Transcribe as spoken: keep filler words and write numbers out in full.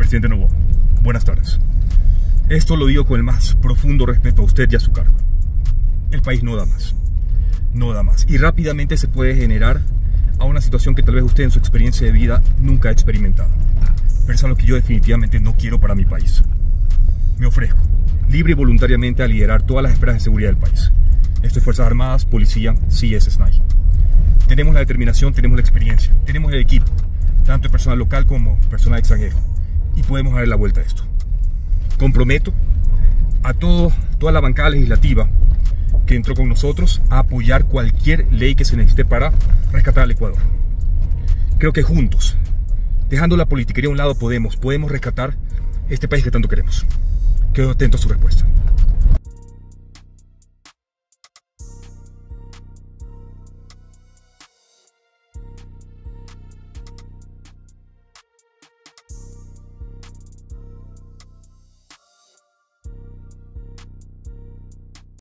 Presidente Noboa, buenas tardes. Esto lo digo con el más profundo respeto a usted y a su cargo. El país no da más, no da más. Y rápidamente se puede generar a una situación que tal vez usted en su experiencia de vida nunca ha experimentado. Pero es algo que yo definitivamente no quiero para mi país. Me ofrezco, libre y voluntariamente, a liderar todas las esferas de seguridad del país. Esto es Fuerzas Armadas, Policía, C S S N I. Tenemos la determinación, tenemos la experiencia, tenemos el equipo, tanto de personal local como personal extranjero. Y podemos darle la vuelta a esto. Comprometo a todo, toda la bancada legislativa que entró con nosotros a apoyar cualquier ley que se necesite para rescatar al Ecuador. Creo que juntos, dejando la politiquería a un lado, podemos, podemos rescatar este país que tanto queremos. Quedo atento a su respuesta.